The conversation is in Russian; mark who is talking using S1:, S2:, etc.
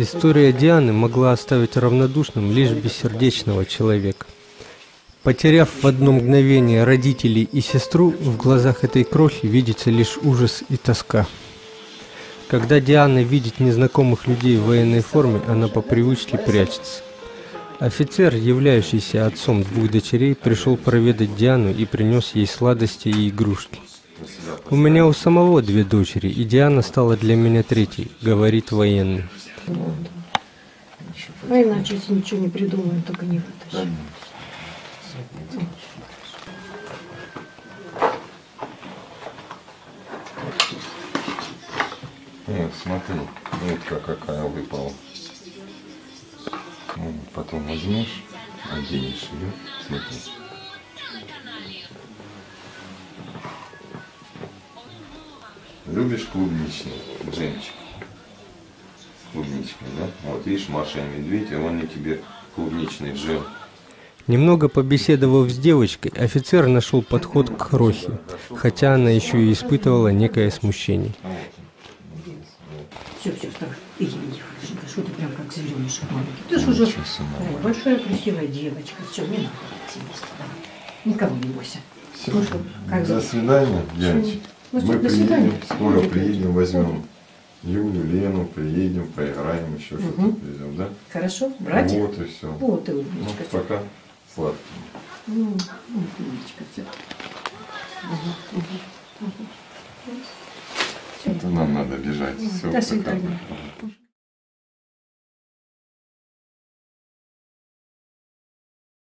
S1: История Дианы могла оставить равнодушным лишь бессердечного человека. Потеряв в одно мгновение родителей и сестру, в глазах этой крохи видится лишь ужас и тоска. Когда Диана видит незнакомых людей в военной форме, она по привычке прячется. Офицер, являющийся отцом двух дочерей, пришел проведать Диану и принес ей сладости и игрушки. «У меня у самого две дочери, и Диана стала для меня третьей», — говорит военный.
S2: А иначе, если ничего не придумаем, только не вытащим.
S3: Вот, смотри, нитка какая выпала. Вот, потом возьмешь, оденешь ее, смотри. Любишь клубничный джемчик? С клубничкой, да? Вот, видишь, Маша и Медведь, и он и тебе клубничный джем.
S1: Немного побеседовав с девочкой, офицер нашел подход к крохе, хотя она еще и испытывала некое смущение.
S2: Все, вставай. Иди, что ты прям как зверюшек маленький. Ты же уже большая красивая девочка. Все, не надо никого не бойся.
S3: Все.
S2: Ну, что, как
S3: До свидания, Янчик. Мы приедем, скоро приедем, возьмем Юлю, Лену, приедем, поиграем, еще что-то привезем, да?
S2: Хорошо, братья?
S3: Вот и все.
S2: Вот и умничка.
S3: Ну, пока сладкий.
S2: Умничка, все.
S3: Это нам надо бежать. Все,
S2: До свидания.